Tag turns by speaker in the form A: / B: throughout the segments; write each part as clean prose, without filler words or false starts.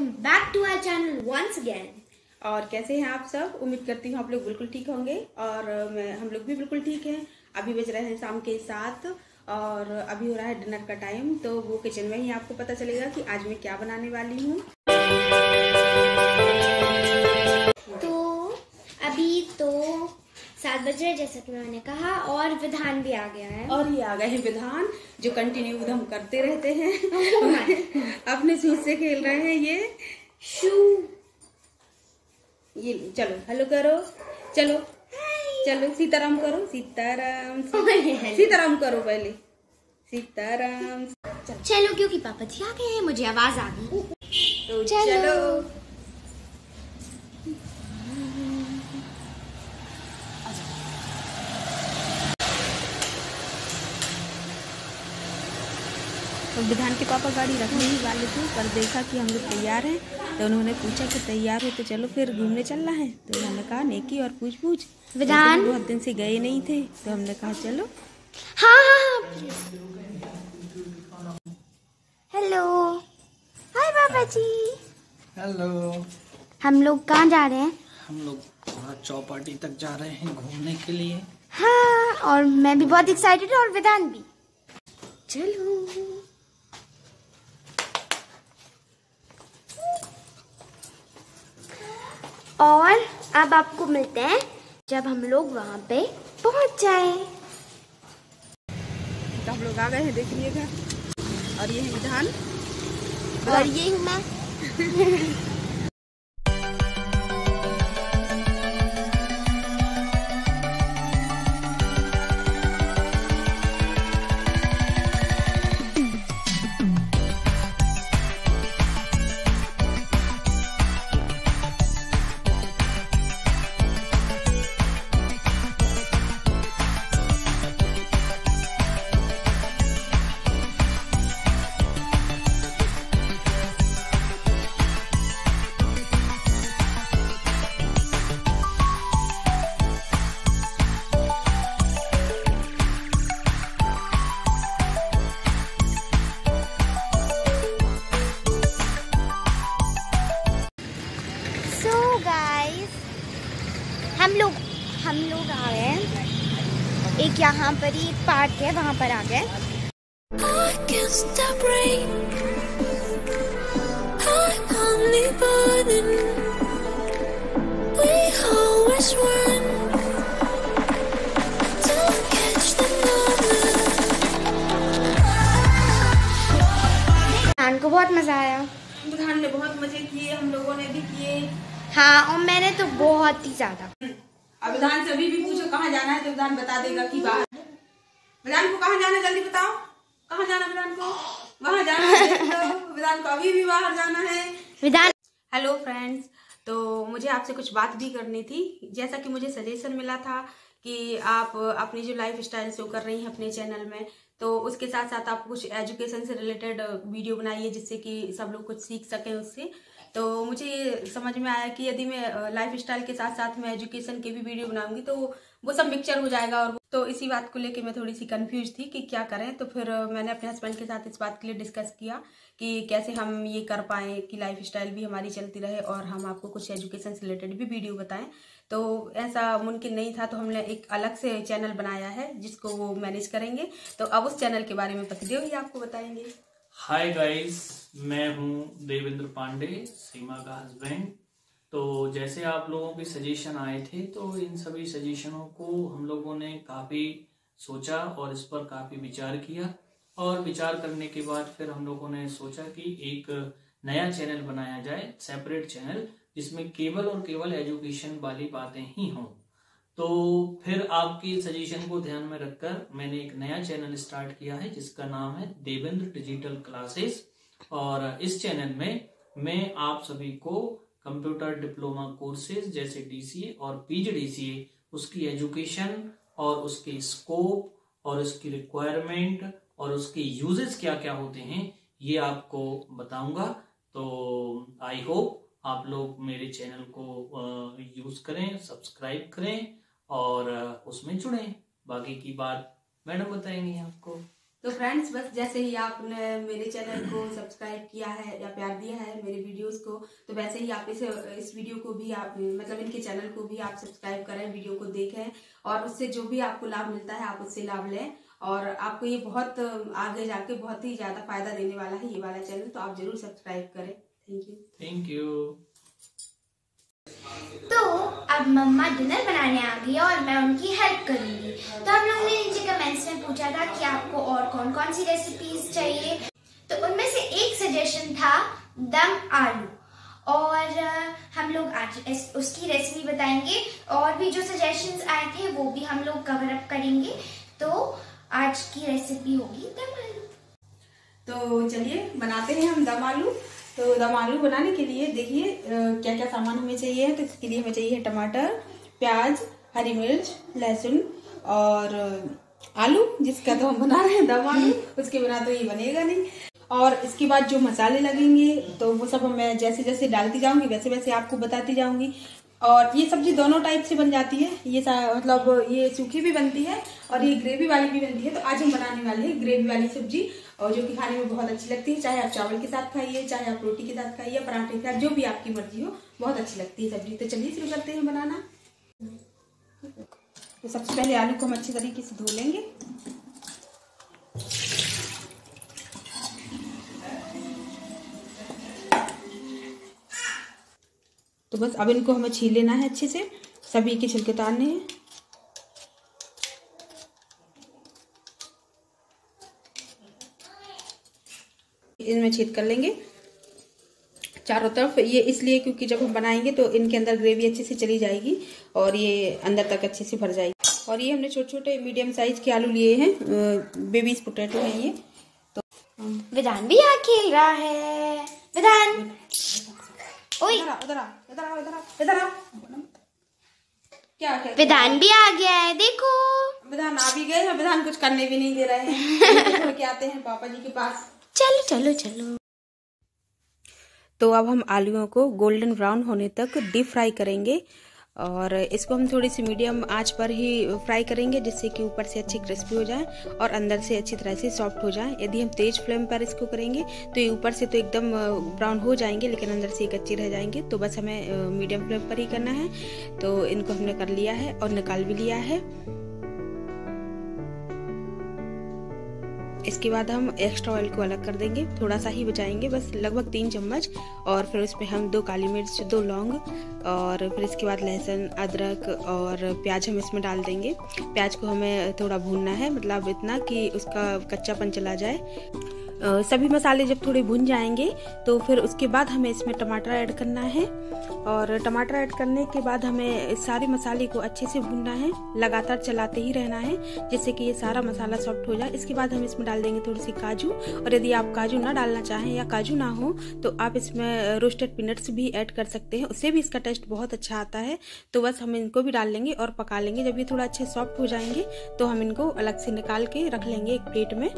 A: Welcome back to our channel once again.
B: और कैसे हैं आप सब? उम्मीद करती हूँ आप लोग बिल्कुल ठीक होंगे और हम लोग भी बिल्कुल ठीक हैं। अभी बज रहे हैं शाम के 7 और अभी हो रहा है डिनर का टाइम। तो वो किचन में ही आपको पता चलेगा कि आज मैं क्या बनाने वाली हूँ।
A: तो अभी तो 7 बज रहे जैसा कि मैंने कहा, और विधान भी आ गया है।
B: और ये आ गए हैं विधान, जो कंटिन्यू हम करते रहते हैं। अपने शूज से खेल रहे हैं ये चलो हेलो करो, चलो चलो सीताराम करो, सीताराम सीताराम करो पहले, सीताराम।
A: चलो क्योंकि पापा जी आ गए हैं, मुझे आवाज आ गई।
B: तो चलो तो विधान के पापा गाड़ी रखने ही वाले थे, पर देखा कि हम लोग तैयार हैं तो उन्होंने पूछा कि तैयार हो तो चलो फिर घूमने चलना है। तो उन्होंने कहा नेकी और पूछ
A: विधान
B: बहुत दिन से गए नहीं थे तो हमने कहा चलो।
A: हाँ। हेलो, हाय पापा जी।
C: हेलो।
A: हम लोग कहाँ जा रहे हैं?
C: हम लोग थोड़ा चौपाटी तक जा रहे हैं घूमने के लिए।
A: हाँ, और मैं भी बहुत एक्साइटेड और विधान भी। चलो और अब आपको मिलते हैं जब हम लोग वहाँ पे पहुँच जाए।
B: तो हम लोग आ गए हैं, देख लीजिएगा। और ये है विधान
A: और ये हूँ मैं। हम लोग आ गए हैं, एक यहाँ पर ही पार्क है, वहाँ पर आ गए। विधान को बहुत मजा आया।
B: विधान ने बहुत मजे किए, हम लोगों ने भी किए।
A: हाँ, और मैंने तो बहुत ही ज्यादा।
B: अब विधान से अभी भी पूछो कहाँ जाना है तो विधान बता देगा कि बाहर। विधान को कहाँ जाना है जल्दी बताओ, कहाँ जाना विधान को? वहाँ जाना है। तो विधान को अभी भी बाहर जाना है।
A: विधान
B: हेलो फ्रेंड्स, तो मुझे आपसे कुछ बात भी करनी थी। जैसा कि मुझे सजेशन मिला था कि आप अपनी जो लाइफ स्टाइल शो कर रही हैं अपने चैनल में, तो उसके साथ साथ आप कुछ एजुकेशन से रिलेटेड वीडियो बनाइए जिससे कि सब लोग कुछ सीख सकें उससे। तो मुझे ये समझ में आया कि यदि मैं लाइफ स्टाइल के साथ साथ मैं एजुकेशन के भी वीडियो बनाऊंगी तो वो सब मिक्सचर हो जाएगा। और तो इसी बात को लेके मैं थोड़ी सी कंफ्यूज थी कि क्या करें। तो फिर मैंने अपने हस्बैंड के साथ इस बात के लिए डिस्कस किया कि कैसे हम ये कर पाएँ कि लाइफ स्टाइल भी हमारी चलती रहे और हम आपको कुछ एजुकेशन से रिलेटेड भी वीडियो बताएं। तो ऐसा मुमकिन नहीं था, तो हमने एक अलग से चैनल बनाया है जिसको वो मैनेज करेंगे। तो अब उस चैनल के बारे में पतिदेव ही आपको बताएंगे।
C: हाय गाइस, मैं हूँ देवेंद्र पांडे, सीमा का हस्बैंड। तो जैसे आप लोगों के सजेशन आए थे तो इन सभी सजेशनों को हम लोगों ने काफी सोचा और इस पर काफी विचार किया। और विचार करने के बाद फिर हम लोगों ने सोचा कि एक नया चैनल बनाया जाए, सेपरेट चैनल, जिसमें केवल और केवल एजुकेशन वाली बातें ही हों। तो फिर आपके सजेशन को ध्यान में रखकर मैंने एक नया चैनल स्टार्ट किया है जिसका नाम है देवेंद्र डिजिटल क्लासेस। और इस चैनल में मैं आप सभी को कंप्यूटर डिप्लोमा कोर्सेज जैसे डीसीए और पीजीडीसीए, उसकी एजुकेशन और उसके स्कोप और उसकी रिक्वायरमेंट और उसके यूजेस क्या क्या होते हैं ये आपको बताऊंगा। तो आई होप आप लोग मेरे चैनल को यूज करें, सब्सक्राइब करें और उसमें जुड़ें। बाकी की बात मैडम बताएंगी आपको।
B: तो फ्रेंड्स, बस जैसे ही आपने मेरे चैनल को सब्सक्राइब किया है या प्यार दिया है मेरे वीडियोस को, तो वैसे ही आप इस वीडियो को भी आप मतलब इनके चैनल को भी आप सब्सक्राइब करें, वीडियो को देखें और उससे जो भी आपको लाभ मिलता है आप उससे लाभ लें। और आपको ये बहुत आगे जाके बहुत ही ज्यादा फायदा देने वाला है ये वाला चैनल, तो आप जरूर सब्सक्राइब करें।
C: Thank you.
A: तो अब मम्मा डिनर बनाने आ गई और मैं उनकी हेल्प करूंगी। तो हम लोगों ने नीचे कमेंट्स में पूछा था कि आपको और कौन कौन सी रेसिपीज चाहिए, तो उनमें से एक सजेशन था दम आलू, और हम लोग आज उसकी रेसिपी बताएंगे और भी जो सजेशंस आए थे वो भी हम लोग कवर अप करेंगे। तो आज की रेसिपी होगी दम आलू।
B: तो चलिए बनाते हैं हम दम आलू। तो दम आलू बनाने के लिए देखिए क्या क्या सामान हमें चाहिए है। तो इसके लिए हमें चाहिए टमाटर, प्याज, हरी मिर्च, लहसुन और आलू, जिसका तो हम बना रहे हैं दम आलू, उसके बिना तो ये बनेगा नहीं। और इसके बाद जो मसाले लगेंगे तो वो सब मैं जैसे जैसे डालती जाऊंगी वैसे वैसे आपको बताती जाऊंगी। और ये सब्जी दोनों टाइप से बन जाती है, ये मतलब ये सूखी भी बनती है और ये ग्रेवी वाली भी बनती है। तो आज हम बनाने वाले हैं ग्रेवी वाली सब्जी, और जो कि खाने में बहुत अच्छी लगती है। चाहे आप चावल के साथ खाइए, चाहे आप रोटी के साथ खाइए, पराठे के साथ, जो भी आपकी मर्जी हो, बहुत अच्छी लगती है सब्जी। तो चलिए शुरू करते हैं बनाना। तो सबसे पहले आलू को हम अच्छी तरीके से धो लेंगे। तो बस अब इनको हमें छील लेना है अच्छे से, सभी के छिलके उतारने हैं। इनमें छेद कर लेंगे चारों तरफ, ये इसलिए क्योंकि जब हम बनाएंगे तो इनके अंदर ग्रेवी अच्छे से चली जाएगी और ये अंदर तक अच्छे से भर जाएगी। और ये हमने छोटे छोटे मीडियम साइज के आलू लिए हैं, बेबीज पोटैटो हैं ये। तो
A: विधान भी आ खेल रहा है। विधान, ओए
B: इधर आ। क्या
A: विधान भी आ गया है, देखो
B: विधान आ भी गए हैं। विधान कुछ करने भी नहीं दे रहे हैं। छोड़ के आते हैं पापा जी के पास।
A: चलो चलो चलो।
B: तो अब हम आलूओं को गोल्डन ब्राउन होने तक डीप फ्राई करेंगे और इसको हम थोड़ी सी मीडियम आंच पर ही फ्राई करेंगे, जिससे कि ऊपर से अच्छी क्रिस्पी हो जाए और अंदर से अच्छी तरह से सॉफ्ट हो जाए। यदि हम तेज फ्लेम पर इसको करेंगे तो ये ऊपर से तो एकदम ब्राउन हो जाएंगे लेकिन अंदर से कच्चे रह जाएंगे। तो बस हमें मीडियम फ्लेम पर ही करना है। तो इनको हमने कर लिया है और निकाल भी लिया है। इसके बाद हम एक्स्ट्रा ऑयल को अलग कर देंगे, थोड़ा सा ही बचाएंगे, बस लगभग 3 चम्मच। और फिर उसमें हम 2 काली मिर्च, 2 लौंग और फिर इसके बाद लहसुन, अदरक और प्याज हम इसमें डाल देंगे। प्याज को हमें थोड़ा भूनना है, मतलब इतना कि उसका कच्चापन चला जाए। सभी मसाले जब थोड़े भुन जाएंगे तो फिर उसके बाद हमें इसमें टमाटर ऐड करना है। और टमाटर ऐड करने के बाद हमें सारे मसाले को अच्छे से भूनना है, लगातार चलाते ही रहना है जिससे कि ये सारा मसाला सॉफ्ट हो जाए। इसके बाद हम इसमें डाल देंगे थोड़ी सी काजू, और यदि आप काजू ना डालना चाहें या काजू ना हो तो आप इसमें रोस्टेड पीनट्स भी ऐड कर सकते हैं, उससे भी इसका टेस्ट बहुत अच्छा आता है। तो बस हम इनको भी डाल लेंगे और पका लेंगे। जब ये थोड़ा अच्छे सॉफ्ट हो जाएंगे तो हम इनको अलग से निकाल के रख लेंगे एक प्लेट में।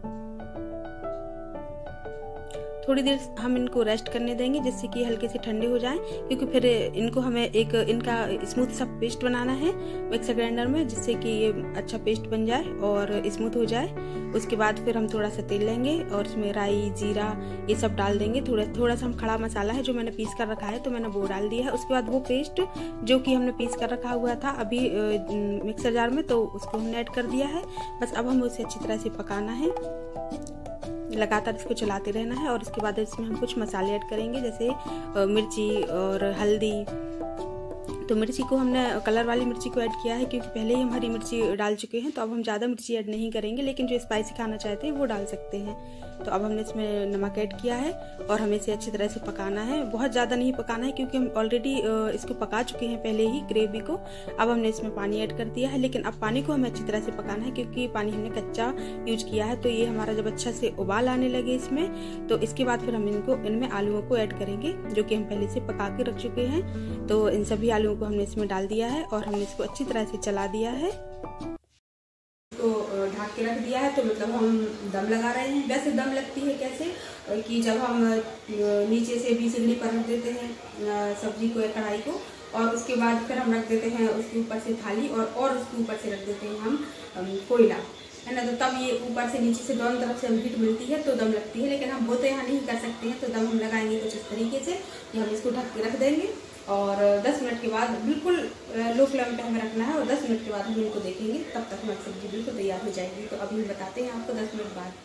B: थोड़ी देर हम इनको रेस्ट करने देंगे जिससे कि हल्के से ठंडे हो जाएं, क्योंकि फिर इनको हमें एक इनका स्मूथ सा पेस्ट बनाना है मिक्सर ग्राइंडर में, जिससे कि ये अच्छा पेस्ट बन जाए और स्मूथ हो जाए। उसके बाद फिर हम थोड़ा सा तेल लेंगे और उसमें राई, जीरा ये सब डाल देंगे। थोड़ा सा हम खड़ा मसाला है जो मैंने पीस कर रखा है तो मैंने वो डाल दिया है। उसके बाद वो पेस्ट जो कि हमने पीस कर रखा हुआ था अभी मिक्सर जार में, तो उसको हमने ऐड कर दिया है। बस अब हमें उसे अच्छी तरह से पकाना है, लगातार इसको चलाते रहना है। और इसके बाद इसमें हम कुछ मसाले ऐड करेंगे, जैसे मिर्ची और हल्दी। तो मिर्ची को हमने कलर वाली मिर्ची को ऐड किया है क्योंकि पहले ही हम हरी मिर्ची डाल चुके हैं, तो अब हम ज़्यादा मिर्ची ऐड नहीं करेंगे, लेकिन जो स्पाइसी खाना चाहते हैं वो डाल सकते हैं। तो अब हमने इसमें नमक ऐड किया है और हमें इसे अच्छी तरह से पकाना है। बहुत ज़्यादा नहीं पकाना है क्योंकि हम ऑलरेडी इसको पका चुके हैं पहले ही ग्रेवी को। अब हमने इसमें पानी ऐड कर दिया है, लेकिन अब पानी को हमें अच्छी तरह से पकाना है क्योंकि पानी हमने कच्चा यूज किया है। तो ये हमारा जब अच्छा से उबाल आने लगे इसमें, तो इसके बाद फिर हम इनमें आलूओं को ऐड करेंगे जो कि हम पहले से पका के रख चुके हैं। तो इन सभी आलूओं को हमने इसमें डाल दिया है और हमने इसको अच्छी तरह से चला दिया है, तो ढक के रख दिया है। तो मतलब हम दम लगा रहे हैं। वैसे दम लगती है कैसे कि जब हम नीचे से भी सिगड़ी पर रख देते हैं सब्जी को या कढ़ाई को, और उसके बाद फिर हम रख देते हैं उसके ऊपर से थाली और उसके ऊपर से रख देते हैं हम कोयला, है ना। तो तब ये ऊपर से नीचे से दोनों तरफ से हम हीट मिलती है तो दम लगती है। लेकिन हम वो तो यहाँ नहीं कर सकते हैं, तो दम हम लगाएंगे कुछ इस तरीके से कि हम इसको ढक के रख देंगे और 10 मिनट के बाद बिल्कुल लो फ्लेम पे हमें रखना है और 10 मिनट के बाद हम इनको देखेंगे, तब तक हमारी सब्जी बिल्कुल तैयार हो जाएगी। तो अभी हम बताते हैं आपको 10 मिनट बाद।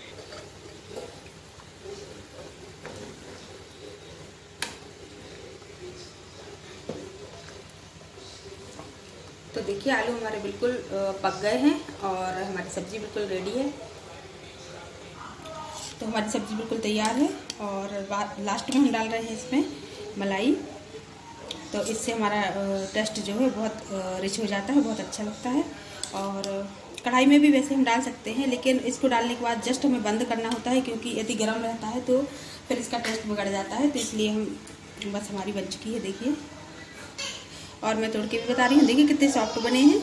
B: तो देखिए आलू हमारे बिल्कुल पक गए हैं और हमारी सब्जी बिल्कुल रेडी है। तो हमारी सब्जी बिल्कुल तैयार है और लास्ट में हम डाल रहे हैं इसमें मलाई। तो इससे हमारा टेस्ट जो है बहुत रिच हो जाता है, बहुत अच्छा लगता है। और कढ़ाई में भी वैसे हम डाल सकते हैं, लेकिन इसको डालने के बाद जस्ट हमें बंद करना होता है, क्योंकि यदि गर्म रहता है तो फिर इसका टेस्ट बिगड़ जाता है। तो इसलिए हम बस हमारी बन चुकी है, देखिए। और मैं तोड़ के भी बता रही हूँ, देखिए कितने सॉफ्ट बने हैं।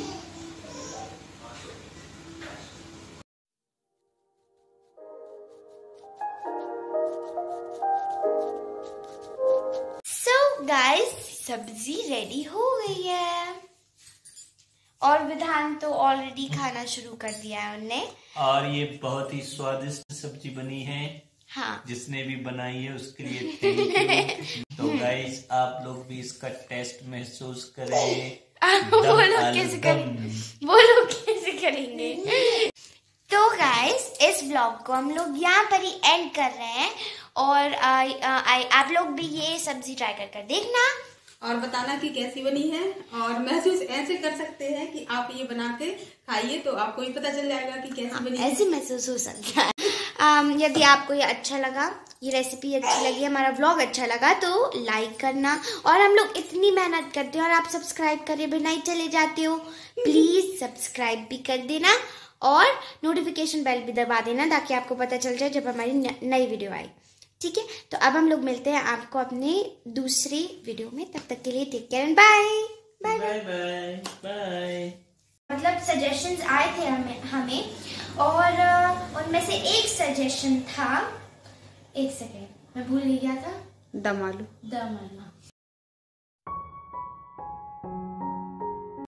A: गाइस सब्जी रेडी हो गई है और विधान तो ऑलरेडी खाना शुरू कर दिया है उनने।
C: और ये बहुत ही स्वादिष्ट सब्जी बनी है।
A: हाँ, जिसने
C: भी बनाई है उसके लिए थैंक यू। तो गाइस आप लोग भी इसका टेस्ट महसूस करें।
A: वो लोग कैसे करेंगे। तो गाइस इस ब्लॉग को हम लोग यहाँ पर ही एंड कर रहे हैं और आप लोग भी ये सब्जी ट्राई कर देखना
B: और बताना कि कैसी बनी है। और महसूस ऐसे कर सकते हैं कि आप ये बना के खाइए तो आपको भी पता चल जाएगा कि कैसी बनी है।
A: ऐसे महसूस हो सकता है। यदि आपको ये अच्छा लगा, ये रेसिपी अच्छी लगी, हमारा व्लॉग अच्छा लगा तो लाइक करना। और हम लोग इतनी मेहनत करते हैं और आप सब्सक्राइब करे बिना ही चले जाते हो। प्लीज सब्सक्राइब भी कर देना और नोटिफिकेशन बेल भी दबा देना ताकि आपको पता चल जाए जब हमारी नई वीडियो आए। ठीक है, तो अब हम लोग मिलते हैं आपको अपने दूसरी वीडियो में। तब तक के लिए take care and bye bye bye bye. मतलब सजेशंस आए थे हमें और उनमें से एक सजेशन था, एक सेकेंड मैं भूल नहीं गया था,
B: दम आलू।